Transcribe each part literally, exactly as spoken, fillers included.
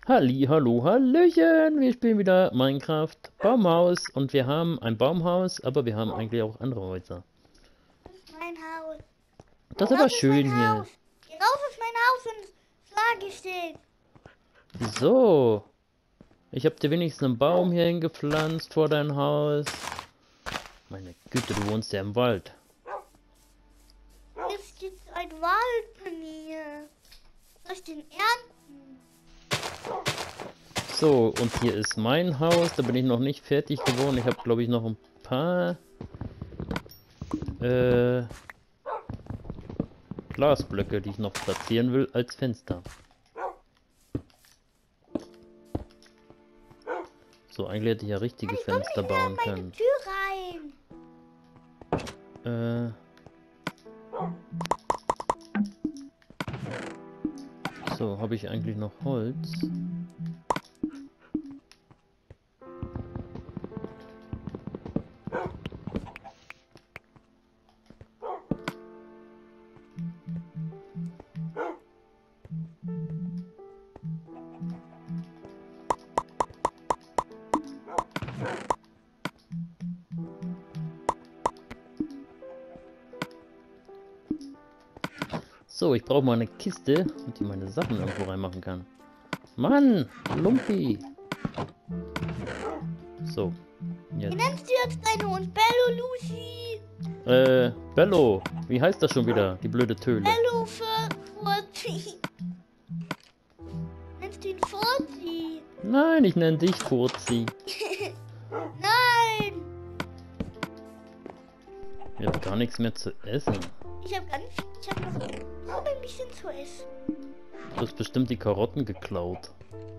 Halli, hallo, hallöchen! Wir spielen wieder Minecraft Baumhaus und wir haben ein Baumhaus, aber wir haben eigentlich auch andere Häuser. Das ist mein Haus. Das ist Raus aber ist schön mein hier. Haus. Geh raus aus mein Haus und Flagge steht. So. Ich habe dir wenigstens einen Baum hier hingepflanzt vor dein Haus. Meine Güte, du wohnst ja im Wald. Hier ist jetzt ein Wald bei mir. Soll ich den ernten? So, und hier ist mein Haus. Da bin ich noch nicht fertig geworden. Ich habe, glaube ich, noch ein paar äh, Glasblöcke, die ich noch platzieren will als Fenster. So, eigentlich hätte ich ja richtige Ich komm Fenster nicht mehr bauen in meine können. Tür rein. Äh. So, habe ich eigentlich noch Holz? So, ich brauche mal eine Kiste, damit ich meine Sachen irgendwo reinmachen kann. Mann, Lumpi. So, Wie jetzt. nennst du jetzt deinen Hund? Bello, Lucy? Äh, Bello. Wie heißt das schon wieder, die blöde Töle? Bello für Furzi. Nennst du ihn Furzi? Nein, ich nenne dich Furzi. Nein. Ich habe gar nichts mehr zu essen. Ich habe ganz, ich habe noch, noch ein bisschen zu essen. Du hast bestimmt die Karotten geklaut.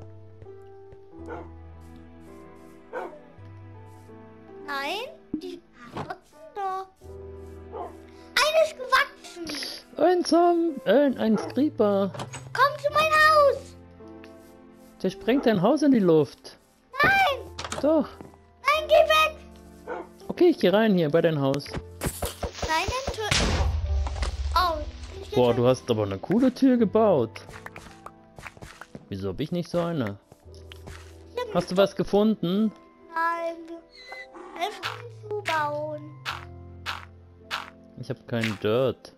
Nein, die wachsen da. Eine ist gewachsen. Ein Zom, äh, ein Creeper. Komm zu mein Haus. Der sprengt dein Haus in die Luft. Nein. Doch. Nein, geh weg. Okay, ich gehe rein hier bei dein Haus. Nein, dann Tür. Oh. ich Boah, jetzt- du hast aber eine coole Tür gebaut. Wieso habe ich nicht so eine? Hast du was gefunden? Nein. Helf mir zu bauen. Ich habe keinen Dirt.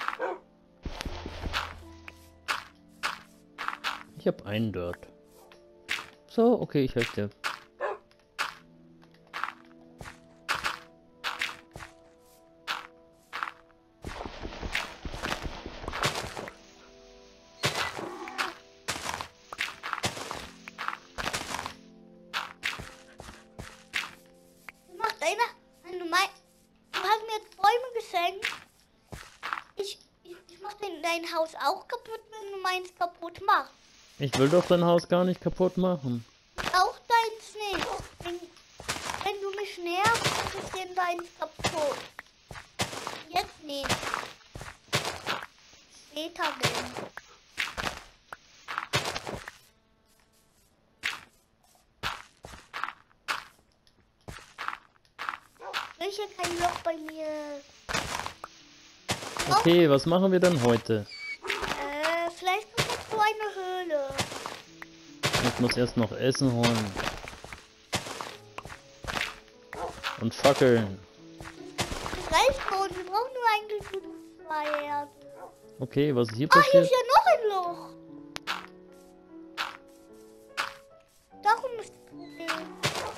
Ich habe einen Dirt. So, okay, ich helfe dir. Mach deine. Wenn du mein. Du hast mir jetzt Bäume geschenkt. Ich, ich, ich mach dein, dein Haus auch kaputt, wenn du meins kaputt machst. Ich will doch dein Haus gar nicht kaputt machen. Auch deins nicht. Wenn, wenn du mich nervst, ist denn deins kaputt. Jetzt nicht. Später denn. Ich will hier kein Loch bei mir. Okay, was machen wir denn heute? Äh, vielleicht noch so eine Höhle. Ich muss erst noch Essen holen. Und Fackeln. Das reicht schon. Wir brauchen nur eigentlich nur zwei Erden. Okay, was ist hier Ah, hier passiert? ist ja noch ein Loch. Darum ist das Problem.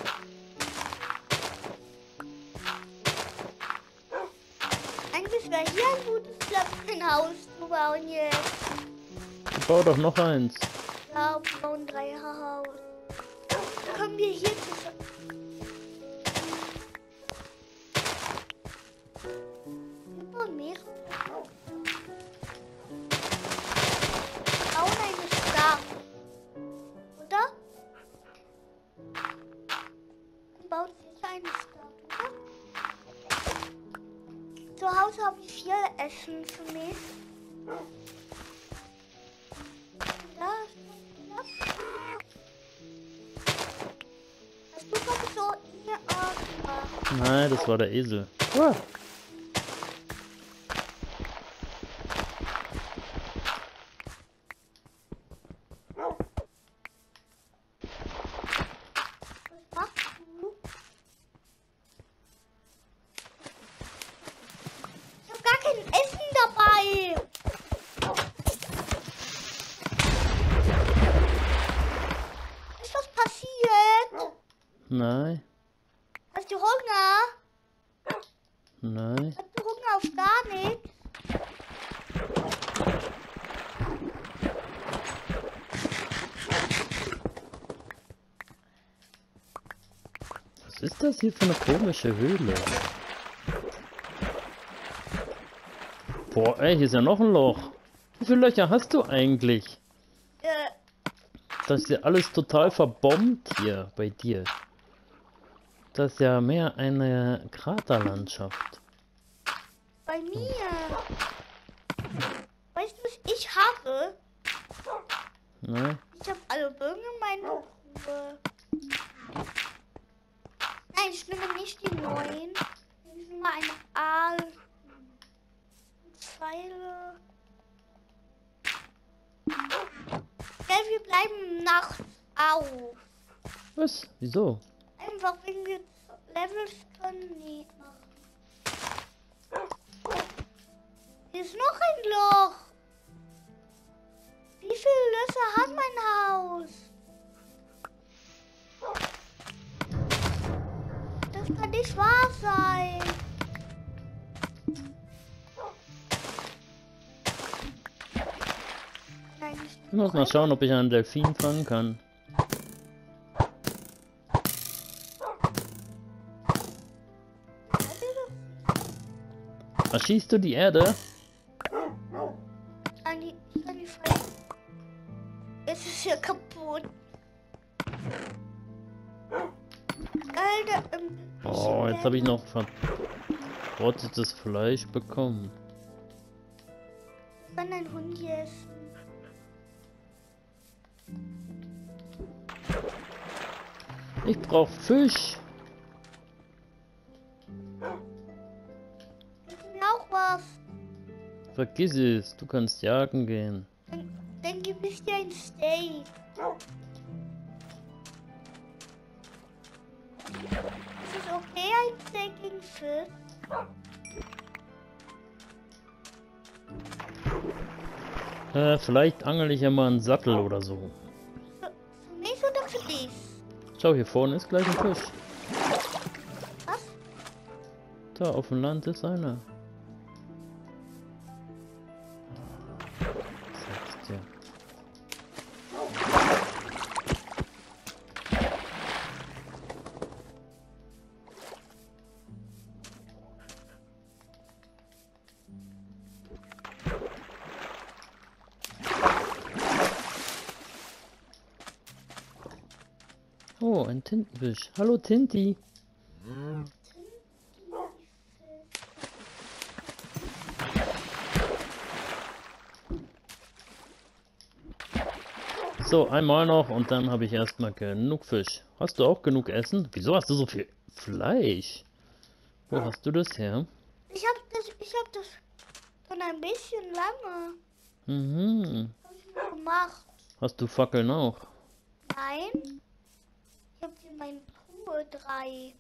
Eigentlich wäre hier ein gutes Platz, ein Haus zu bauen jetzt. Ich baue doch noch eins. Ja, wir bauen drei Haus. Dann können wir hier zusammen. Wir bauen mehrere. Wir bauen eine Stadt. Oder? Wir bauen sicher eine Stadt, oder? Zu Hause habe ich viel Essen für mich. Da ist noch Platz. Hast du gerade so hier auch? Nein, das war der Esel. Ah. Nein. Hast du Hunger? Nein. Hast du Hunger auf gar nichts? Was ist das hier für eine komische Höhle? Boah, ey, hier ist ja noch ein Loch. Wie viele Löcher hast du eigentlich? Äh, Das ist ja alles total verbombt hier bei dir. Das ist ja mehr eine Kraterlandschaft. bei mir. Weißt du, was ich habe? Ne? Ich habe alle Bögen in meiner Ruhe. Nein, ich nehme nicht die neuen. Ich nehme eine Aal. Pfeile. Ja, wir bleiben nachts auf. Was? Wieso? Einfach wenn wir Levels können. Nee, machen. Hier ist noch ein Loch. Wie viele Löcher hat mein Haus? Das kann nicht wahr sein. Nein, nicht. Ich muss mal schauen, ob ich einen Delfin fangen kann. Erschießt du die Erde? An die, an die Fall. Es ist ja kaputt. Alter, ähm, Oh, jetzt habe ich noch verrottetes Fleisch bekommen. kann ein Hund essen. Ich brauche Fisch. Gib mir auch was. Vergiss es, du kannst jagen gehen. Dann, dann gib ich dir ein Steak. Ist es okay, ein Steak gegen Fisch? Äh, vielleicht angel ich ja mal einen Sattel oder so. Für, für mich oder für dich? Schau, hier vorne ist gleich ein Fisch. Was? Da auf dem Land ist einer. Sag's dir. Oh, ein Tintenfisch. Hallo Tinti. So, einmal noch und dann habe ich erstmal genug Fisch. Hast du auch genug Essen? Wieso hast du so viel Fleisch? Wo hast du das her? Ich hab das, ich hab das schon ein bisschen lange Mhm. hab ich noch gemacht. Hast du Fackeln auch? Nein. Ich hab hier mein Truhe drei.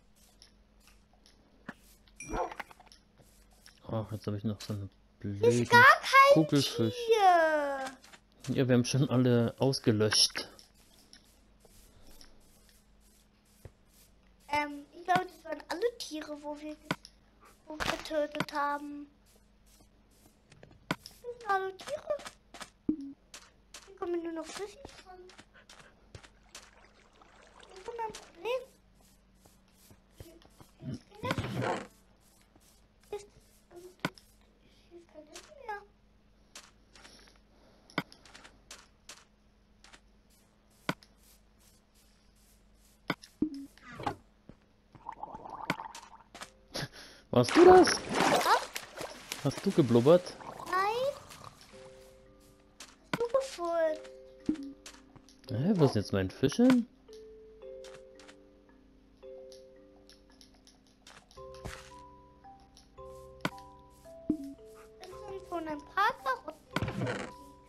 Ach, jetzt habe ich noch so einen Hier ist blöden gar kein Kugelfisch. Tier. Ja, wir haben schon alle ausgelöscht. Ähm, ich glaube, das waren alle Tiere, wo wir, wo wir getötet haben. Das sind alle Tiere. Hier kommen nur noch Fische dran. Das ist mein Problem. Hier, hier ist kein Essen. Hier ist, ähm, hier ist kein Essen mehr. Warst du das? Was? Hast du geblubbert? Nein. Du gefurzt. Hä, wo ist jetzt mein Fisch hin? Das sind von ein paar Karotten.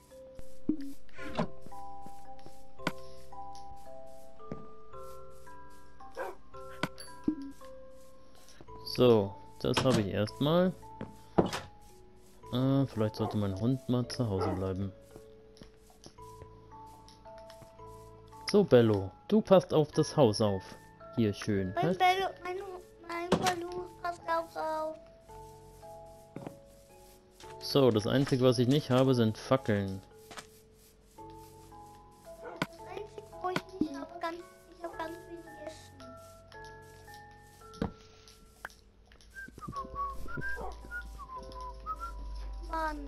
So, das habe ich erstmal. Äh, vielleicht sollte mein Hund mal zu Hause bleiben. So, Bello, du passt auf das Haus auf. Hier schön. Mein Hä? Bello, mein, mein Ballu, passt auch auf. So, das Einzige, was ich nicht habe, sind Fackeln. Das Einzige, wo ich nicht habe, ganz, ich habe ganz wenig Essen. Mann.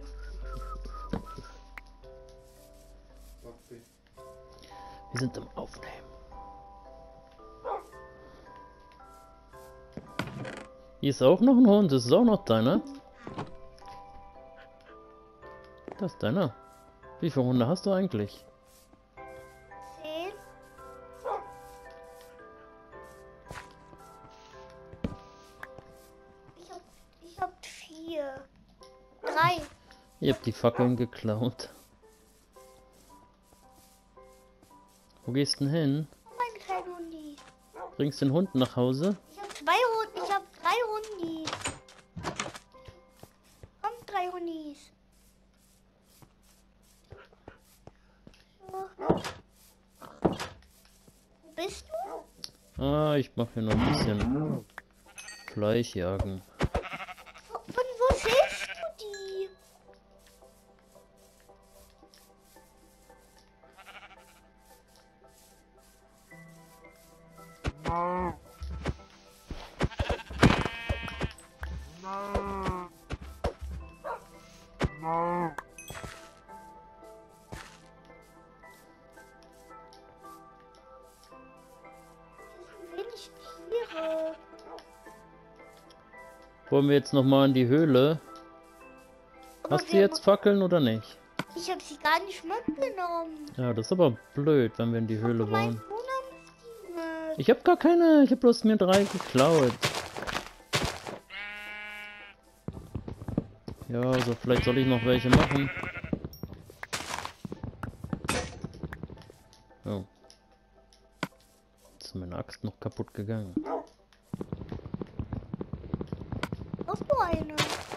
Wir sind im Aufnehmen. Hier ist auch noch ein Hund. Das ist auch noch deiner. Das ist deiner. Wie viele Hunde hast du eigentlich? Zehn. Ich hab, ich hab vier. Drei. Ihr habt die Fackeln geklaut. Wo gehst du denn hin? Mein kleiner Hundi. Bringst den Hund nach Hause? Ich hab zwei Hundi. Ich hab drei Hundis. Komm, drei Hundis. So. Wo bist du? Ah, ich mache hier noch ein bisschen Fleisch jagen. Von wo siehst du die? Wenig Tiere. Wollen wir jetzt noch mal in die Höhle? Hast du jetzt Fackeln oder nicht? Ich habe sie gar nicht mitgenommen. Ja, das ist aber blöd, wenn wir in die Höhle Mein wollen. Bruder nimmt die mit. Ich habe gar keine. Ich habe bloß mir drei geklaut. Ja, also vielleicht soll ich noch welche machen. Oh. Jetzt ist meine Axt noch kaputt gegangen. Hast du eine?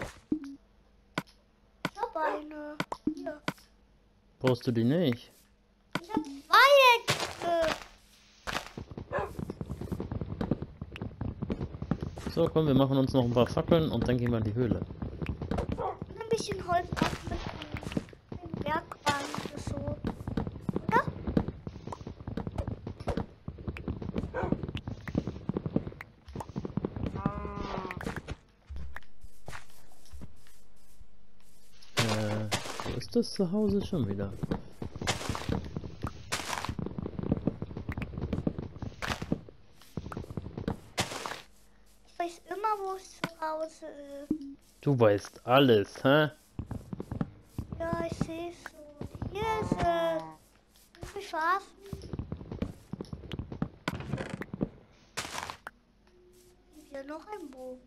Ich habe eine. Hier. Brauchst du die nicht? Ich habe zwei Äxte. So, komm, wir machen uns noch ein paar Fackeln und dann gehen wir in die Höhle. Und ein bisschen Holz auch mit dem Werkbank oder so. Oder? Äh, wo ist das Zuhause schon wieder? Ich weiß immer, wo es zu Hause ist. Du weißt alles, hä? Ja, ich sehe es so. Hier ist es. Muss ich verarschen? Hier noch ein Bogen.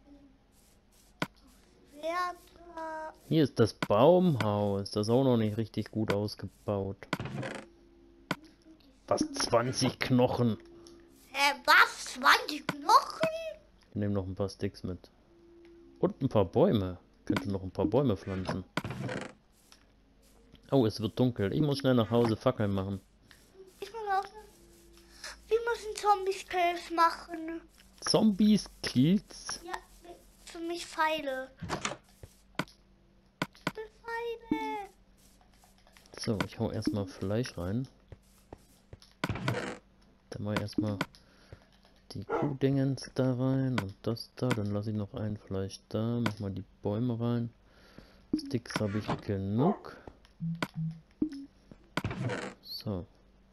Werte. Hier ist das Baumhaus. Das ist auch noch nicht richtig gut ausgebaut. Fast zwanzig Knochen. Hä, was? zwanzig Knochen? Ich nehme noch ein paar Sticks mit. Und ein paar Bäume. Ich könnte noch ein paar Bäume pflanzen. Oh, es wird dunkel. Ich muss schnell nach Hause Fackeln machen. Ich muss auch. Wir müssen Zombies-Kills machen. Zombies, Kills. Ja, für mich Pfeile. Ich will Pfeile. So, ich hau erstmal Fleisch rein. Dann mache ich erstmal die Kuhdingens da rein und das da. Dann lasse ich noch ein Fleisch da. Mach mal die Bäume rein. Sticks habe ich genug. So.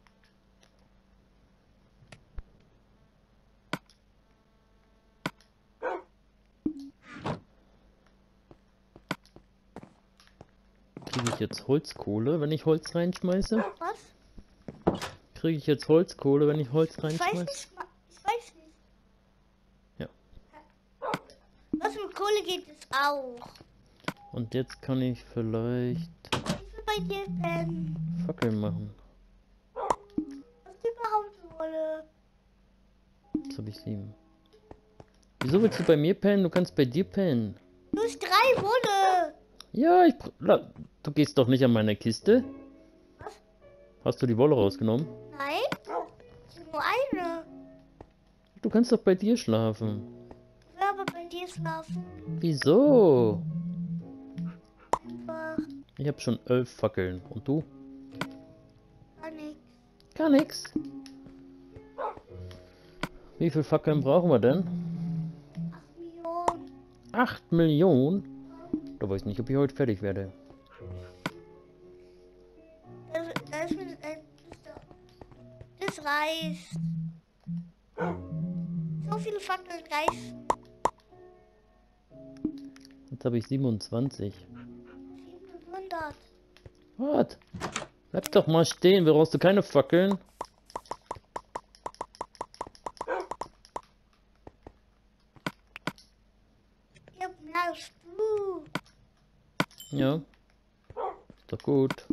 Kriege ich jetzt Holzkohle, wenn ich Holz reinschmeiße? Was? Kriege ich jetzt Holzkohle, wenn ich Holz Ich weiß reinschmeiße? nicht. ma- Ich weiß nicht. Ja. Was mit Kohle geht es auch. Und jetzt kann ich vielleicht Ich will bei dir pennen. Fackeln machen. Was du überhaupt wolle. Jetzt habe ich sieben. Wieso willst du bei mir pennen? Du kannst bei dir pennen. Du hast drei Wolle. Ja, ich... br- la- Du gehst doch nicht an meine Kiste? Was? Hast du die Wolle rausgenommen? Nein? Ich hab nur eine. Du kannst doch bei dir schlafen. Ich will aber bei dir schlafen. Wieso? Einfach Ich habe schon elf Fackeln. Und du? gar nichts. Gar nichts. Wie viele Fackeln brauchen wir denn? acht Millionen. acht Millionen? Da weiß ich nicht, ob ich heute fertig werde. Das, das, ist- das, das reicht. So viele Fackeln reichen. Jetzt habe ich siebenundzwanzig. siebenhundert. Was? Bleib doch mal stehen, brauchst du keine Fackeln? Ich hab mehr als du. Ja. Ist doch gut.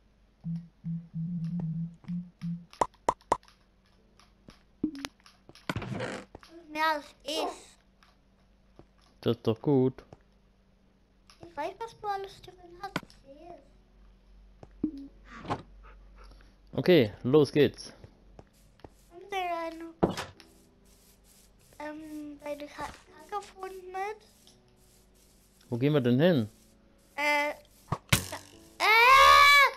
Mehr als ich. Das ist doch gut. Ich weiß, was du alles drin hast. Ich sehe es. Okay, los geht's. Haben Sie eine, ähm, deine Kacke mit? Wo gehen wir denn hin? Äh, äh!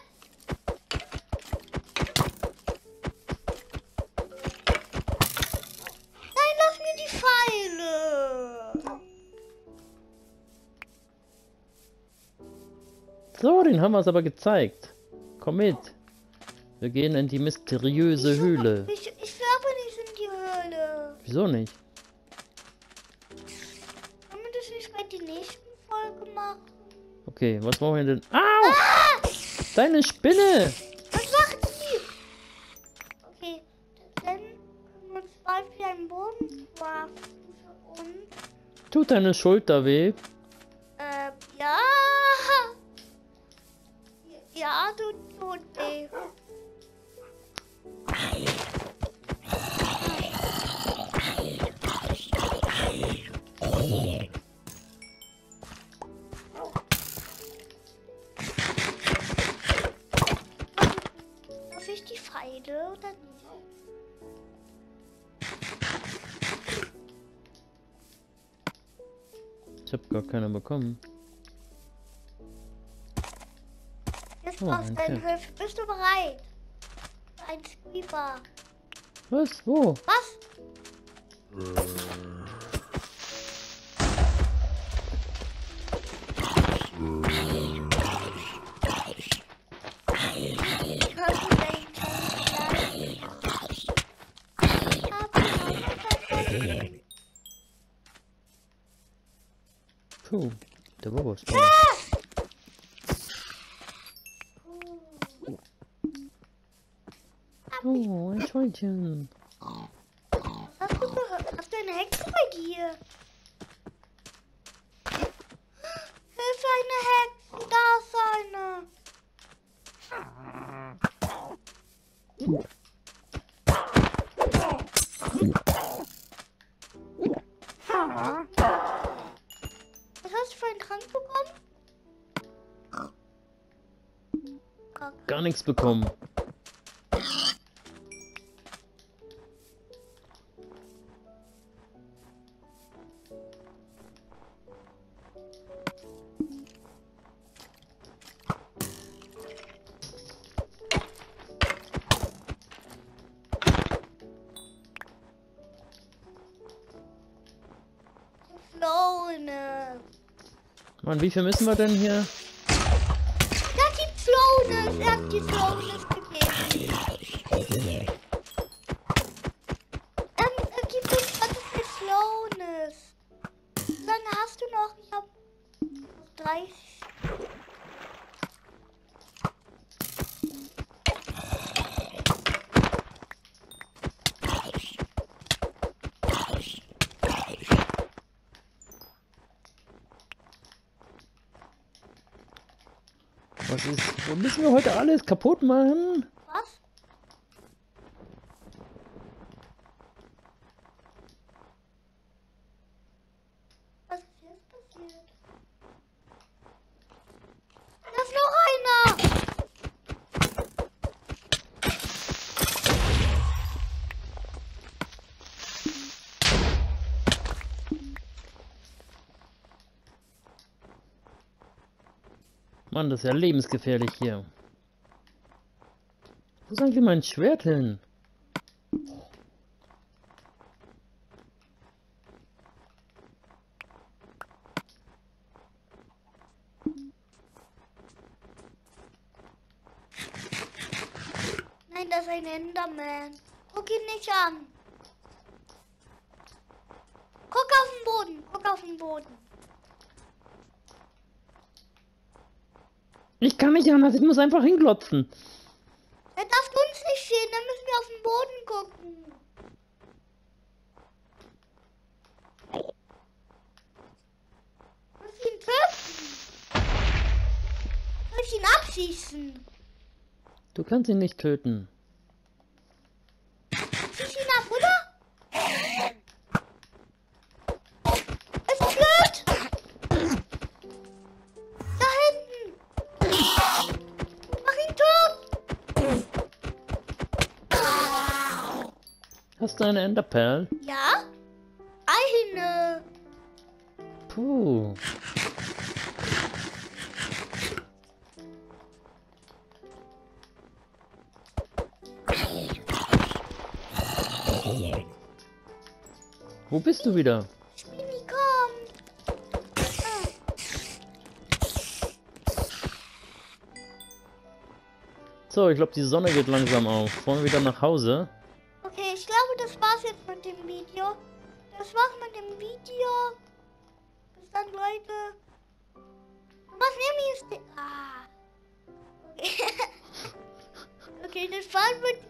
Nein, lass mir die Pfeile! So, den haben wir es aber gezeigt. Komm mit. Wir gehen in die mysteriöse Ich- Höhle. Ich, ich will aber nicht in die Höhle. Wieso nicht? Können wir das nicht bei der nächsten Folge machen? Okay, was brauchen wir denn? Au! Deine Spinne! Was macht die? Okay, dann können wir uns bald für einen Bogen craften für uns. Tut deine Schulter weh? Äh, ja. Ja, du tut weh. Darf ich die Pfeile oder nicht? Ich habe gar keine bekommen. Jetzt Oh, brauchst ein du deine Pferd. Hilfe. Bist du bereit? Für ein Squeeper. Was? Wo? Was? Hörst du deinen Kleinen? Puh, der war was. Oh, ein Schweinchen. Hast du gehört? Hast du eine Hexe bei dir? Hilfe, eine Hexe! Da ist eine! Was hast du für einen Trank bekommen? Gar nichts bekommen. Flone. Mann, wie viel müssen wir denn hier? Er hat die Flone. Er hat die Flone gegeben. Er, er gibt uns ganz viel Flones. Dann hast du noch, ich hab dreißig. Was ist? Wo müssen wir heute alles kaputt machen? Was? Was ist jetzt passiert? Da ist noch einer! Mann, das ist ja lebensgefährlich hier. Wo ist eigentlich mein Schwert hin? Nein, das ist ein Enderman. Guck ihn nicht an. Guck auf den Boden. Guck auf den Boden. Ich kann nicht anders, ich muss einfach hinglotzen. Er darf uns nicht sehen, dann müssen wir auf den Boden gucken. Muss ihn töten. Soll ich ihn abschießen? Du kannst ihn nicht töten. Schieß ihn ab, oder? Es blöd! Da hinten! Mach ihn tot! Hast du eine Enderperl? Ja? Eine! Puh. Wo bist du wieder? Spinny, komm! Ah. So, ich glaube, die Sonne geht langsam auf. Wollen wir wieder nach Hause? Okay, ich glaube, das war's jetzt mit dem Video. Das war's mit dem Video. Bis dann, Leute. Was nehmen wir jetzt? Ah. Okay. Okay, das war's mit